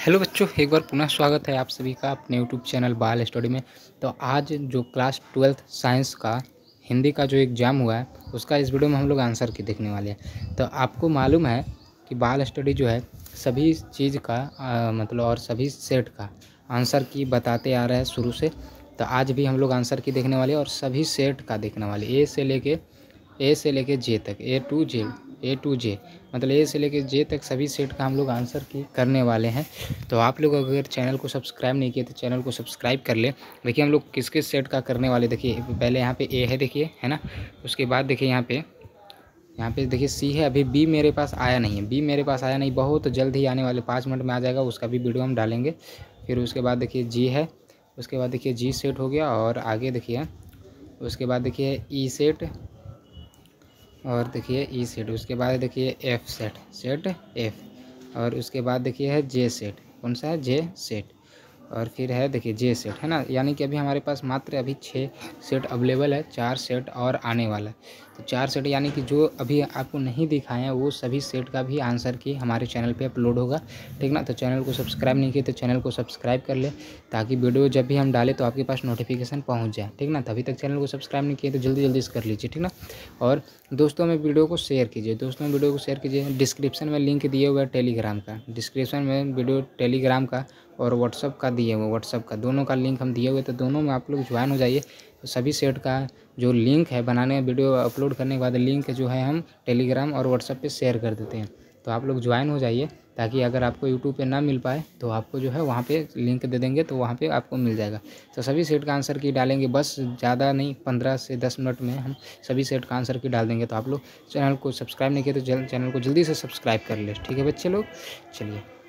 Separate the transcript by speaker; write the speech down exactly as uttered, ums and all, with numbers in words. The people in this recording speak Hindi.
Speaker 1: हेलो बच्चों, एक बार पुनः स्वागत है आप सभी का अपने यूट्यूब चैनल बाल स्टडी में। तो आज जो क्लास ट्वेल्थ साइंस का हिंदी का जो एग्ज़ाम हुआ है उसका इस वीडियो में हम लोग आंसर की देखने वाले हैं। तो आपको मालूम है कि बाल स्टडी जो है सभी चीज़ का आ, मतलब और सभी सेट का आंसर की बताते आ रहे हैं शुरू से। तो आज भी हम लोग आंसर की देखने वाले हैं और सभी सेट का देखने वाले, ए से लेके ए से लेके जे तक, ए टू जे ए टू जे मतलब ए से लेके जे तक सभी सेट का हम लोग आंसर की करने वाले हैं। तो आप लोग अगर चैनल को सब्सक्राइब नहीं किए तो चैनल को सब्सक्राइब कर ले। देखिए हम लोग किस किस सेट का करने वाले, देखिए पहले यहाँ पे ए है, देखिए है ना। उसके बाद देखिए यहाँ पे यहाँ पे देखिए सी है। अभी बी मेरे पास आया नहीं है, बी मेरे पास आया नहीं, बहुत जल्द ही आने वाले पाँच मिनट में आ जाएगा, उसका भी वीडियो हम डालेंगे। फिर उसके बाद देखिए जी है, उसके बाद देखिए जी सेट हो गया और आगे देखिए उसके बाद देखिए ई सेट और देखिए ई सेट, उसके बाद देखिए एफ सेट सेट एफ और उसके बाद देखिए है जे सेट। कौन सा है? J set. और फिर है देखिए जे सेट, है ना। यानी कि अभी हमारे पास मात्र अभी छः सेट अवेलेबल है, चार सेट और आने वाला है। तो चार सेट यानी कि जो अभी आपको नहीं दिखाए हैं वो सभी सेट का भी आंसर की हमारे चैनल पे अपलोड होगा, ठीक ना। तो चैनल को सब्सक्राइब नहीं किए तो चैनल को सब्सक्राइब कर ले, ताकि वीडियो जब भी हम डालें तो आपके पास नोटिफिकेशन पहुँच जाए, ठीक ना। तभी तक चैनल को सब्सक्राइब नहीं किए तो जल्दी जल्दी से कर लीजिए, ठीक ना। और दोस्तों में वीडियो को शेयर कीजिए, दोस्तों में वीडियो को शेयर कीजिए। डिस्क्रिप्शन में लिंक दिए हुए है टेलीग्राम का, डिस्क्रिप्शन में वीडियो टेलीग्राम का और व्हाट्सअप का दिए हुए, व्हाट्सअप का दोनों का लिंक हम दिए हुए, तो दोनों में आप लोग ज्वाइन हो जाइए। तो सभी सेट का जो लिंक है बनाने वीडियो अपलोड करने के बाद लिंक जो है हम टेलीग्राम और व्हाट्सअप पे शेयर कर देते हैं। तो आप लोग ज्वाइन हो जाइए, ताकि अगर आपको यूट्यूब पे ना मिल पाए तो आपको जो है वहाँ पे लिंक दे देंगे, तो वहाँ पे आपको मिल जाएगा। तो सभी सेट का आंसर की डालेंगे, बस ज़्यादा नहीं, पंद्रह से दस मिनट में हम सभी सेट का आंसर की डाल देंगे। तो आप लोग चैनल को सब्सक्राइब नहीं किए तो चैनल को जल्दी से सब्सक्राइब कर ले, ठीक है बच्चे लोग। चलिए।